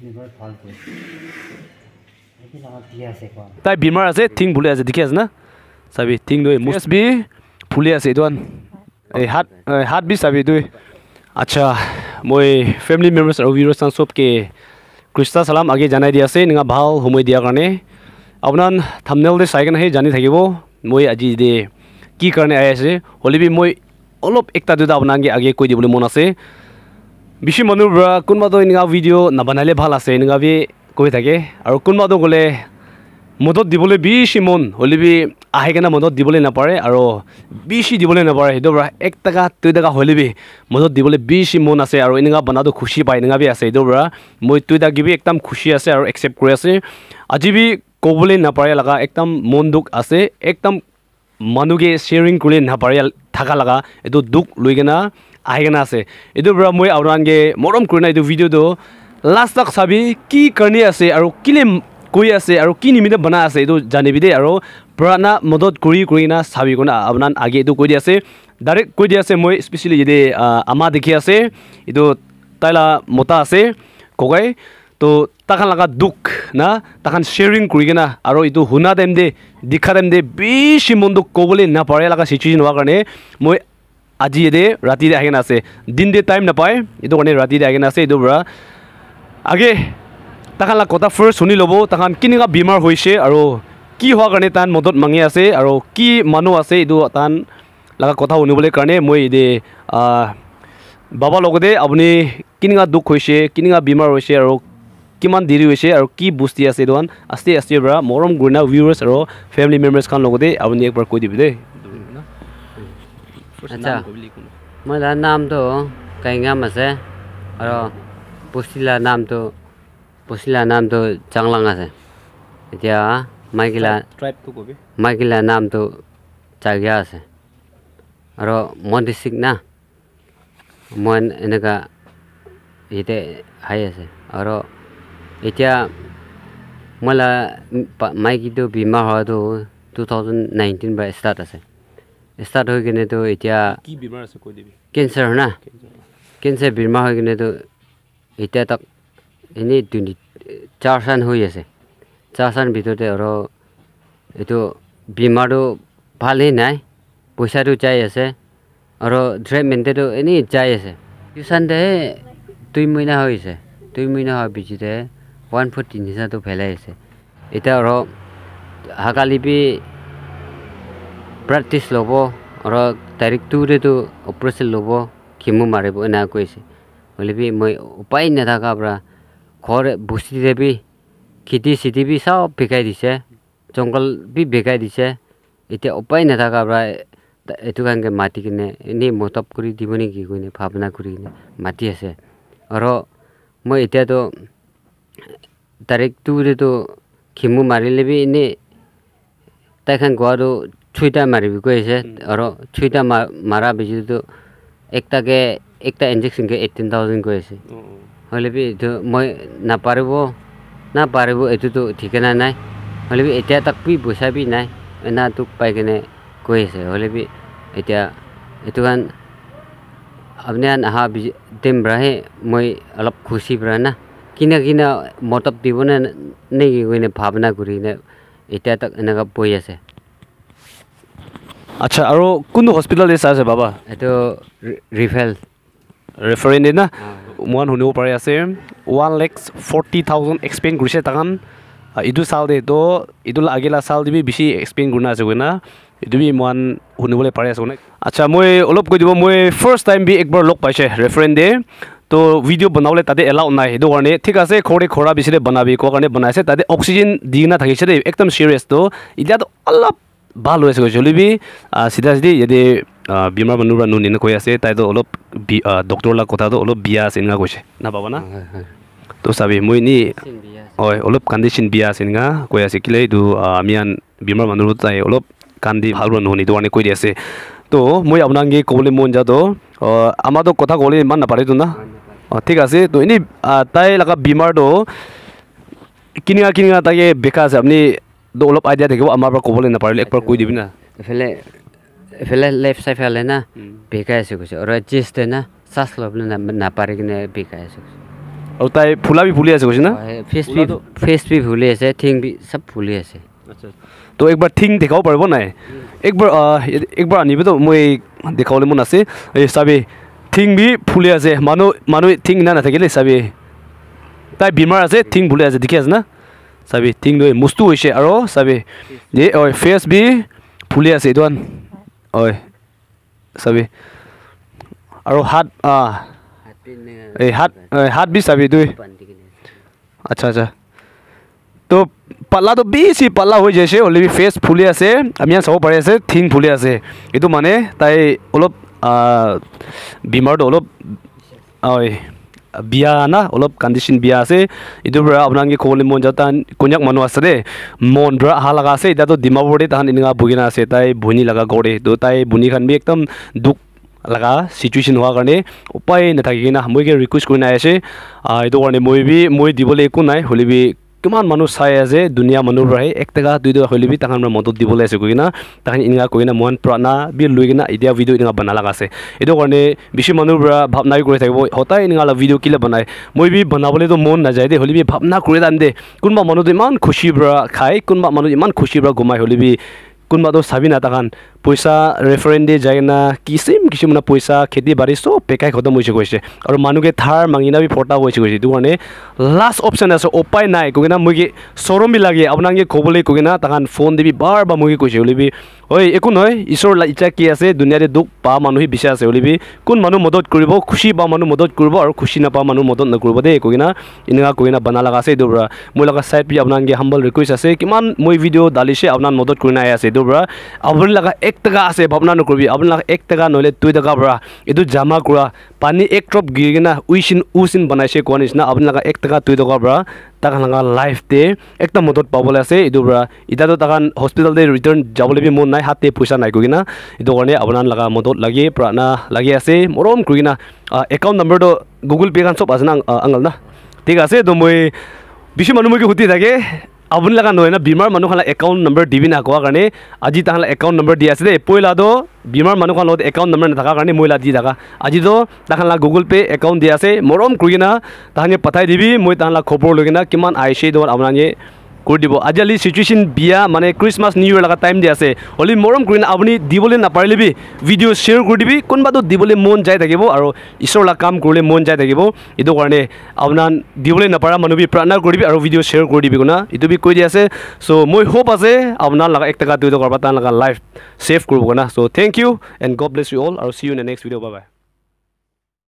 তাই বিমাৰ আছে থিং ভুলে আছে দেখি আছে না চাবি থিং দই মুছ বি ফুলি আছে এইটো এই হাত বি চাবি দই আচ্ছা মই ফ্যামিলি মেম্বার্স আৰু ভিউয়ার্স সবকে খ্রিস্টা সালাম আগে জানাই দি আছে নিঙা ভাল সময় দিয়াৰ কাৰণে আপোনান থাম্বনেল দে চাইকেনে হে জানি থাকিব মই আজি দে কি কাৰণে আই আছে হলিবি মই অলপ একটা দুটা আপোনাকে আগে কৈ দিবলৈ মন আছে বেছি মানুহ কোনবাটো নিঙা ভিডিঅ' নাবনালে ভাল আছে নিঙা বি কৈ থাকে আৰু কোনবাটো গ'লে মদত দিবলৈ বেছি মন হলিবি আহে কেনে মদত দিবলৈ নাপাৰে আৰু বেছি দিবলৈ নাপাৰে সেইটো পৰা 1 টকা 2 টকা হলিবি মদত দিবলৈ বেছি মন আছে আৰু এনেকা বনাটো খুশি পায় এনেকা বি আছে সেইটো পৰা মই 2 টকা গিবি একদম খুশি আছে আৰু একচেপ্ট কৰি আছে আজি বি ক'বলৈ নাপাৰে লগা একদম মন দুখ আছে একদম মানুহে শ্বেয়াৰিং কৰি নাপাৰে থাকা লগা এইটো দুখ লৈ কেনে আহি কেনে আছে এইটো পৰা মই আপোনালোকে মৰম কৰি না এইটো ভিডিঅ'টো লাষ্ট তক চাবি কি কাৰণে আছে আৰু কিলে কৈ আছে আৰু কি নিমিতে বনা আছে এইটো জানিবি দে আৰু পুৰানা মদত কৰি না চাবি কোনা আপোনান আগে এইটো কৈ দি আছে ডাইৰেক্ট কৈ দি আছে মই স্পেচিয়েলি যদি আমা দেখি আছে এইটো তাইলা মতা আছে কগাই তো তাখান লাগা দুখ না তাখান শ্বেয়াৰিং কৰি কেনা আৰু এইটো শুনা টাইম দে দেখা টাইম দে বেছি মন দুখ ক'বলৈ নাপাৰে লগা চিচুৱেশ্যন হোৱাৰ কাৰণে মই আজি দে ৰাতি আহি কেনে আছে দিন দে টাইম নাপায় এইটো কাৰণে ৰাতি আহি কেনে আছে এইটো পৰা আগে তাখান লাগ কথা ফাৰ্ষ্ট শুনি ল'ব তাখান কেনেকুৱা বেমাৰ হৈছে আৰু কি হোৱাৰ কাৰণে তান মদত মাঙি আছে আৰু কি মানুহ আছে এইটো তান লগা কথা শুনিবলৈ কাৰণে মই দে বাবা লগতে আপুনি কেনেকুৱা দুখ হৈছে কেনেকুৱা বেমাৰ হৈছে আৰু কিমান দেৰি হৈছে আৰু কি বস্তি আছে এইটো আস্তে আস্তে পৰা মৰম গুণা ভিউৱাৰ্ছ আৰু ফেমিলি মেম্বাৰ্ছ খান লগতে আপুনি একবাৰ কৈ দিবি দেই আচ্ছা মই নামটো কাইঙাম আছে আৰু পছিলা নামটো চাংলাং আছে এতিয়া মাইকিলা নামটো চাগিয়া আছে আৰু মই ডিষ্ট্ৰিক্ট না মই এনেকুৱা ইয়াতে হাই আছে আৰু এতিয়া মই মাইকীটো বেমাৰ হোৱাটো 2019 পৰা ষ্টাৰ্ট আছে ষ্টাৰ্ট হৈ কিনেতো এতিয়া কি বেমাৰ আছে কৈ দিবি কেঞ্চাৰ না কেঞ্চাৰ বেমাৰ হৈ কিনেতো এতিয়া তাক এনেই 4 চান হৈ আছে 4 চান ভিতৰতে আৰু এইটো বেমাৰটো ভালেই নাই পইচাটো যাই আছে আৰু ট্ৰিটমেণ্টটো এনেই যাই আছে কিষানতে 2 মহিনা হৈছে 2 মহিনা হোৱাৰ পিছতে 140 নিচাটো ফেলাই আছে এতিয়া আৰু হাকালিপি প্ৰেক্টিছ ল'ব আৰু তাৰিখ 2ৰেতো অপাৰেশ্যন ল'ব কিমো মাৰিব এনে কৈছে হলিবি মই উপায় নাথাকা পৰা ঘৰ বস্তি দেবি খেতি চিটি বি সব বেকাই দিছে জংঘল বি বেকাই দিছে এতিয়া উপায় নাথাকা পৰা এইটো কাৰণে মাতি কিনে এনেই মতব কৰি দিব নেকি কৈনে ভাৱনা কৰি কিনে মাতি আছে আৰু মই এতিয়াতো তাৰিখ 2ৰেতো কিমো মাৰিলে বি এনেই তাইখান গোৱাটো 6টা মাৰিবি কৈ আছে আৰু 6টা মাৰা পিছতো একটা ইনজেকশ্যনকে 18,000 কৈ আছে হলিবি এইটো মই নাপাৰিব এইটোতো ঠিকনা নাই হলিবি এতিয়া তাক বি পইচা বি নাই এনা তোক পাই কেনে কৈ আছে হলিবি এতিয়া এইটো কাৰণ আপুনি আহা দিম ৰাহে মই অলপ খুচি পৰা না কিনা মতব দিব নে কি কৈনে ভাৱনা কৰি নে এতিয়া তাক এনেকুৱা বহি আছে আচ্ছা আৰু কোনটো হস্পিটেল আছে বাবা এইটো ৰেফাৰেণ্ট না মই শুনিব পাৰি আছে 1,40,000 এক্সপেণ্ড কৰিছে তাকান এইটো চাল দে তো এইটো আগেলা চাল দিবি বেছি এক্সপেণ্ড কৰি আছে গৈ না এইটো বি মই শুনিবলৈ পাৰি আছো মানে আচ্ছা মই অলপ কৈ দিব মই ফাৰ্ষ্ট টাইম বি একবাৰ লগ পাইছে ৰেফাৰেণ্ট দে তো ভিডিঅ' বনাবলৈ তাতে এলাউ নাই সেইটো কাৰণে ঠিক আছে খৰা বেছিৰে বনাবি কোৱা কাৰণে বনাইছে তাতে অক্সিজেন দি না থাকিছে দেই একদম চিৰিয়াছটো এতিয়াতো অলপ ভাল হৈ আছে কৈছে হলিবি চিধা যদি বেমাৰ মানুহ পৰা নুনি কৈ আছে তাইতো অলপ ডক্টৰ লাগ কথাটো অলপ বিয়া আছে এনেকুৱা কৈছে নাপাবা না তো চাবি মই নি হয় অলপ কণ্ডিশ্যন বিয়া আছে এনেকুৱা কৈ আছে কেলে এইটো আমি বেমাৰ মানুহ তাই অলপ কান্দি ভাল নুশুনি এইটো কাৰণে কৈ দি আছে তো মই আপোনালোকে ক'বলৈ মন যাতো আমাৰতো কথা ক'বলৈ ইমান নাপাৰেতো না ঠিক আছে তো এনেই তাই লগা বেমাৰটো কিনিয়া তাকে বেকা আছে আপুনি অলপ আইডিয়া থাকিব আমাৰ পৰা ক'বলৈ নাপাৰিলে একবাৰ কৈ দিবি না এফালে লেফ্ট চাইড ফালে না বেকাই আছে কৈছে আৰু চেষ্টে না শ্বাস ল'বলৈ নাপাৰি কিনে বেকাই আছে আৰু তাই ফুলা বি ফুলি আছে কৈছে না फेस भी फुली আছে थिंग भी सब फुली আছে আচ্ছা তো একবাৰ থিং দেখাব পাৰিব নাই একবাৰ আনিব তো মই দেখাবলৈ মন আছে এই চাবি থিং বি ফুলি আছে মানুহ থিং না নাথাকিলে চাবি তাই বেমাৰ আছে থিং ফুলি আছে দেখি আছে না চাবি থিং লৈ মস্তু হৈছে আৰু চাবি যে ঐ ফেচ বি ফুলি আছে এইটো ঐ চাবি আৰু হাত এই হাত বি চাবি দুই আচ্ছা আচ্ছা তো পাল্লাটো বেছি পাল্লা হৈ যাইছে অলৰেডি ফেচ ফুলি আছে আমি চাব পাৰি আছে থিং ফুলি আছে এইটো মানে তাই অলপ বেমাৰটো অলপ বিয়া না অলপ কণ্ডিশ্যন বিয়া আছে এইটোৰ পৰা আপোনালোকে ক'বলৈ মন যাওঁ তাহান কন্যাক মানুহ আছে দেই মন পৰা অহা লগা আছে এতিয়াতো ডিমাপুৰতে তাহান এনেকুৱা বহি আছে তাই ভনী লগা কৰে তো তাই ভনীখন বি একদম দুখ লগা চিটুৱেশ্যন হোৱাৰ কাৰণে উপায় নাথাকে কিনা মই ৰিকুৱেষ্ট কৰি নাই আছে এইটো কাৰণে মই দিবলৈ একো নাই হ'লে বি কিমান মানুহ চাই আছে দুনিয়া মানুহৰ পৰাই 1 টকা 2 টকা হ'লে বি তাহান মদত দিবলৈ আছে কিনা তাহান এনেকুৱা কৈ কিনা মন প্ৰাণা বি লৈ কিনা এতিয়া ভিডিঅ' এনেকুৱা বনা লগা আছে এইটো কাৰণে বেছি মানুহৰ পৰা ভাৱনা কৰি থাকিব সদায় এনেকুৱা ভিডিঅ' কিলে বনায় মই বি বনাবলৈতো মন নাযায় দেই হ'লে বি ভাৱনা কৰি দাম দে কোনোবা মানুহটো ইমান খুচিৰ পৰা খায় কোনোবা মানুহ ইমান খুচিৰ পৰা ঘুমাই হ'লে বি কোনোবাটো চাবি না তাহান পইচা ৰেফাৰেঞ্চ দি যায় না কিছুমান পইচা খেতি বাৰী চব পেকাই খতম হৈছে কৈছে আৰু মানুহকে থাৰ মাঙিনা বি ফটা হৈছে কৈছে এইটো কাৰণে লাষ্ট অপশ্যন আছে উপায় নাই কৈ কিনা মই চৰমি লাগে আপোনালোকে ক'বলৈ কৈ কিনা তাহান ফোন দিবি বাৰ বা মই কৈছে হ'লেবি ঐ একো নহয় ঈশ্বৰ ইচ্ছা কি আছে দুনিয়াতে দুখ পা মানুহে বিচাৰ আছে হ'লেবি কোন মানুহ মদত কৰিব খুচি পা মানুহ মদত কৰিব আৰু খুচি নাপা মানুহ মদত নকৰিব দেই কৈ কিনা এনেকুৱা কৈ কিনা বনা লগা আছে এইটোৰ পৰা মই লগা চাইড পি আপোনালোকে হাম্বল ৰিকুৱেষ্ট আছে কিমান মই ভিডিঅ' ডালিছে আপোনাৰ মদত কৰি নাই আছে এইটোৰ পৰা আপুনি লগা 1 টকা আছে ভাৱনা নকৰিবি আপুনি লগা 1 টকা নহ'লে 2 টকা পৰা এইটো জমা কৰা পানী 1 ড্ৰপ গিৰি কিনা উচিন বনাইছে কোৱা নিচিনা আপুনি লগা 1 টকা 2 টকাৰ পৰা তাহান লগা লাইফতে একটা মদত পাবলৈ আছে এইটোৰ পৰা এতিয়াতো তাহান হস্পিটেলতে ৰিটাৰ্ণ যাবলৈ বি মন নাই হাতে পইচা নাই কৈ কিনা এইটো কাৰণে আপোনাৰ লগা মদত লাগি প্ৰাণা লাগি আছে মৰম কৰি কিনা একাউণ্ট নম্বৰটো গুগল পে' খান চব আছে না আঙাল না ঠিক আছে তো মই বেছি মানুহ মই সুধি থাকে আপুনি লগা নহয় না বেমাৰ মানুহখন একাউণ্ট নম্বৰ দিবি না কোৱাৰ কাৰণে আজি তাহান একাউণ্ট নম্বৰ দি আছে দেই পইলাটো বেমাৰ মানুহখন লগত একাউণ্ট নম্বৰ নাথাকাৰ কাৰণে মই দি থাকা আজিতো তাহান গুগল পে' একাউণ্ট দি আছে মৰম কৰি কিনা তাহানে পঠাই দিবি মই তাহান খবৰ লৈ কিনা কিমান আহিছে এইটো আপোনালোকে কৰি দিব আজিকালি চিটুৱেশ্যন বিয়া মানে ক্ৰিছমাছ নিউ ইয়েৰ লগা টাইম দি আছে হ'লে মৰম কৰি কিনা আপুনি দিবলৈ নাপাৰিলে বি ভিডিঅ' শ্বেয়াৰ কৰি দিবি কোনোবাটো দিবলৈ মন যাই থাকিব আৰু ঈশ্বৰৰ লগা কাম কৰিলে মন যাই থাকিব এইটো কাৰণে আপোনাৰ দিবলৈ নাপাৰা মানুহ বি প্ৰাৰ্থনা কৰিবি আৰু ভিডিঅ' শ্বেয়াৰ কৰি দিবি না এইটো বি কৈ দি আছে চ' মই হোপ আছে আপোনাৰ লগা 1 টকা 2 টকাৰ পৰা তাৰ লগা লাইফ ছেভ কৰিব না so' thank you and God bless you all আৰু see you in the next video' bye by